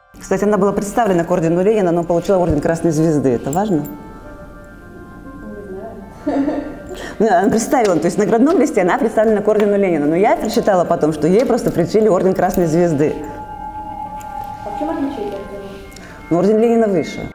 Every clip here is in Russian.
Кстати, она была представлена к ордену Ленина, но получила орден Красной Звезды. Это важно? Она представила, то есть на наградном листе она представлена к ордену Ленина. Но я прочитала потом, что ей просто причили орден Красной Звезды. А в чем отличие ордена? Но орден Ленина выше.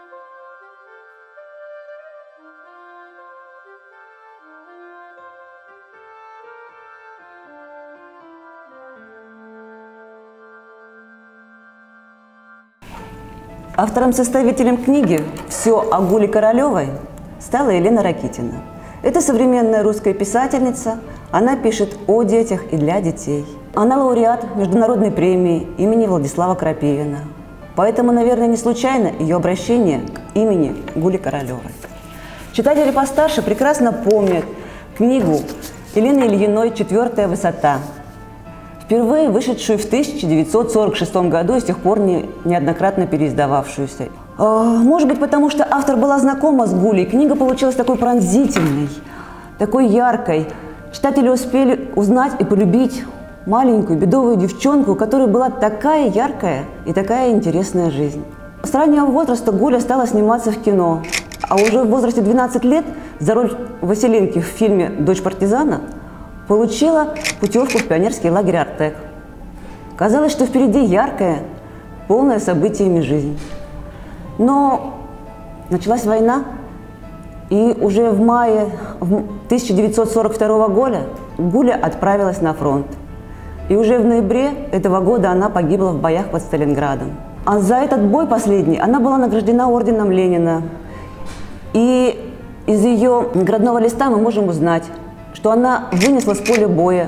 Автором-составителем книги «Все о Гуле Королевой» стала Елена Ракитина. Это современная русская писательница. Она пишет о детях и для детей. Она лауреат международной премии имени Владислава Крапивина. Поэтому, наверное, не случайно ее обращение к имени Гули Королевой. Читатели постарше прекрасно помнят книгу Елены Ильиной «Четвертая высота», впервые вышедшую в 1946 году и с тех пор неоднократно переиздававшуюся. Может быть, потому что автор была знакома с Гулей, книга получилась такой пронзительной, такой яркой. Читатели успели узнать и полюбить маленькую бедовую девчонку, у которой была такая яркая и такая интересная жизнь. С раннего возраста Гуля стала сниматься в кино, а уже в возрасте 12 лет за роль Василинки в фильме «Дочь партизана» получила путевку в пионерский лагерь «Артек». Казалось, что впереди яркая, полная событиями жизнь. Но началась война, и уже в мае 1942 года Гуля отправилась на фронт. И уже в ноябре этого года она погибла в боях под Сталинградом. А за этот бой последний она была награждена орденом Ленина. И из ее наградного листа мы можем узнать, что она вынесла с поля боя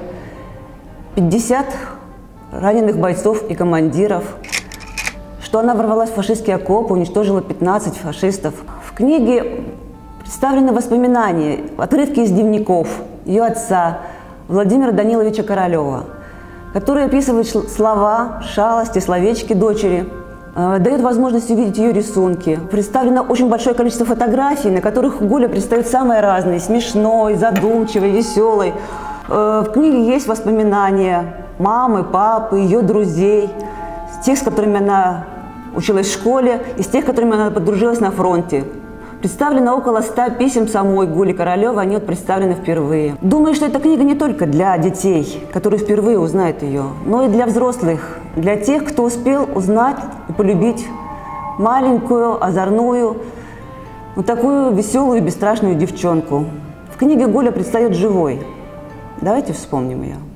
50 раненых бойцов и командиров, что она ворвалась в фашистские окопы, уничтожила 15 фашистов. В книге представлены воспоминания, отрывки из дневников ее отца Владимира Даниловича Королева, который описывает слова, шалости, словечки дочери, дает возможность увидеть ее рисунки. Представлено очень большое количество фотографий, на которых Гуля предстает самое разное, смешной, задумчивой, веселой. В книге есть воспоминания мамы, папы, ее друзей, тех, с которыми она училась в школе, и с тех, с которыми она подружилась на фронте. Представлено около 100 писем самой Гули Королевой, они вот представлены впервые. Думаю, что эта книга не только для детей, которые впервые узнают ее, но и для взрослых, для тех, кто успел узнать и полюбить маленькую, озорную, вот такую веселую, бесстрашную девчонку. В книге Гуля предстает живой. Давайте вспомним ее.